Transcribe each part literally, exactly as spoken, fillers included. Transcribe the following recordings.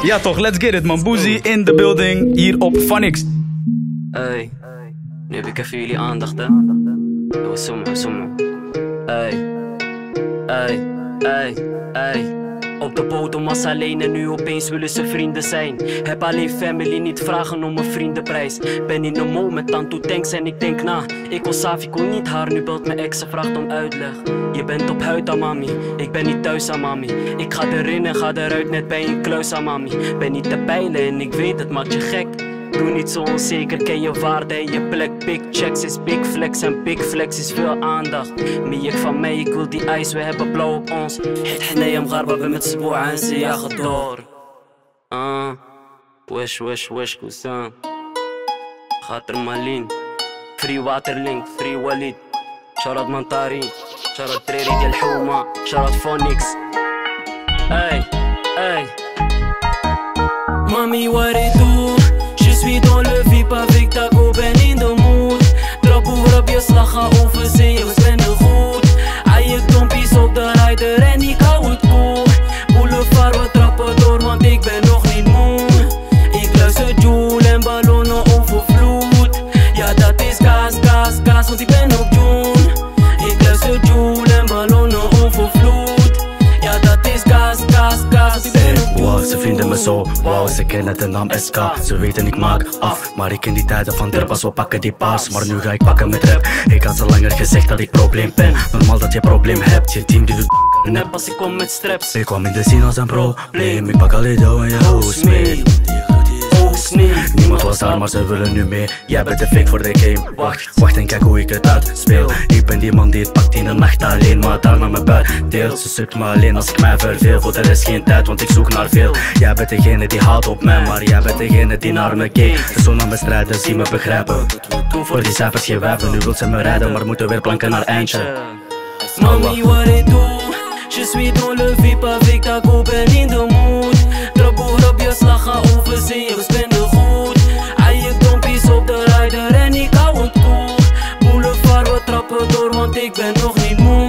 Ja toch, let's get it man. Boozy in the building, hier op Phonix. Ey, nu heb ik even jullie aandacht hè. Yo, zoom, zoom. Ey, ey, ey, ey. Op de bodem als alleen en nu opeens willen ze vrienden zijn. Heb alleen family, niet vragen om een vriendenprijs. Ben in een moment aan toe thanks en ik denk na. Ik wil Safi, ik wil niet haar, nu belt mijn ex en vraagt om uitleg. Je bent op huid aan mami, ik ben niet thuis aan mami. Ik ga erin en ga eruit net bij een kluis aan mami. Ben niet te peilen en ik weet het maakt je gek. Doe niet zo onzeker, ken je waarde en je plek. Big checks is big flex en big flex is veel aandacht. Mie ik van mij, ik wil die ijs, we hebben blauw op ons. Het حنايا مغاربة met سبوع aan ze jagen door. Ah, wish wish wish koesan. Gaat er Malin. Free Waterlink, free Walid. Sharat Mantari, Sharat Treri Del Houma, Sharat Phonix. Ey, ey. Mami, what it do? Je suis dans le V I P avec ta go, ben in de mood. Trap over op je slag, ga over zee, we zijn er goed. Aie dompies op de rider en ik hou het cool. Boulevard, we trappen door, want ik ben nog niet moe. Ik luister Joule en ballonnen overvloed. Ja, dat is gas, gas, gas, want ik ben op June. Ik luister Joule en ballonnen overvloed. Ja, dat is gas, gas, gas, want ik ben op June. Wow, ze vinden me zo, wow, ze kennen de naam S K. Ze weten ik maak af, maar ik ken die tijden van Derbas, we pakken die paas. Maar nu ga ik pakken met rap, ik had zo langer gezegd dat ik probleem ben. Normaal dat je probleem hebt, je team die doet nep. Als ik kom met straps, ik kwam in de scene als een probleem. Ik pak alleen jou en je hoes mee. Niemand was daar, maar ze willen nu mee. Jij bent te fake voor de game. Wacht, wacht en kijk hoe ik het uitspeel. Ik ben die man die het pakt in de nacht alleen, maar daar naar mijn buik deelt. Ze sukt me alleen als ik mij verveel. Voor de rest geen tijd, want ik zoek naar veel. Jij bent degene die haat op mij, maar jij bent degene die naar me keek. De zon aan me strijden, zie me begrijpen. Toen voor die cijfers geen wijven, nu wil ze me rijden, maar moeten weer planken naar eindje. Mami, what it do? Je suis dans le V I P avec ta go, ben in de mood. Trap over op je slag, ga over zee, we spenden goed. Aie dompies op de rider en ik hou het cool. Boulevard, we trappen door, want ik ben nog niet moe.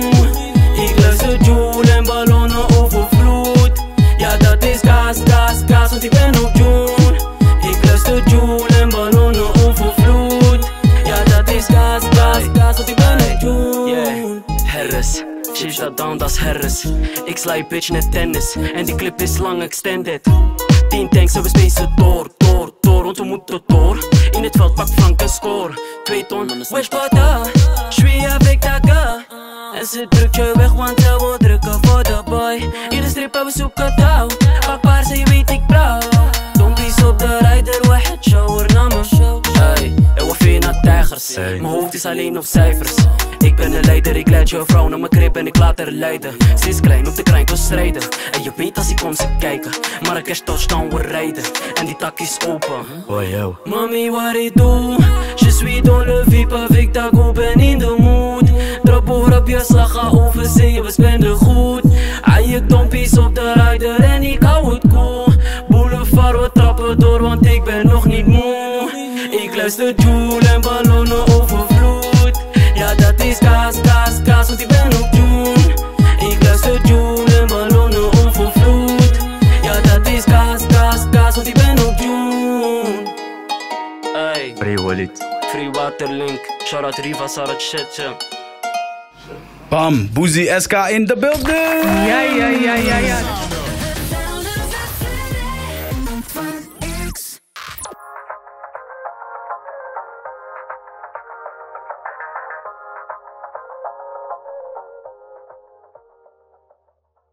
Ik luister Joule en ballonnen overvloed. Ja, dat is gas, gas, gas, want ik ben op June. Ik luister Joule en ballonnen overvloed. Ja, dat is gas, gas, gas, want ik ben op June. Yeah, Harris. Shish dat down, dat is Harris. Ik sla je bitch net tennis. En die clip is lang extended. Tien tanks en we spacen door, door, door. Want we moeten door. In het veld pak Frank een score. Twee ton, wesh bata. J'suis avec ta ga. En ze drukt je weg, want ze wil drukken voor de boy. In de strip hebben we zoeken touw. Pak paar, ze weet ik blauw. Dompies op de rider, we het shower naar me. Ey, en we vinden tijgers. Mijn hoofd is alleen op cijfers. Ik ben de leider, ik leid je vrouw naar mijn krib en ik laat haar leiden. Ze is klein, op de krijn we strijden. En je weet als ik kom ze kijken. Maar ik cash touchdown we rijden. En die tak is open. Oh yo. Mami, what it do? Je suis dans le V I P avec ta go, ben in de mood. Trap over op je slag, ga over zee, we spenden goed. Aie dompies op de rider en ik hou het cool. Boulevard, we trappen door, want ik ben nog niet moe. Ik luister Joule en ballonnen overvloed. Ja, dat is gas, gas, gas, want ik ben op June. Ik luister Joule en ballonnen overvloed. Ja, dat is gas, gas, gas, want ik ben op June. Ey, Free Walid, Free Waterlink, Sharat Riva, Sharat Shetje. Bam, Boozy S K in the building. Ja, ja, ja, ja, ja.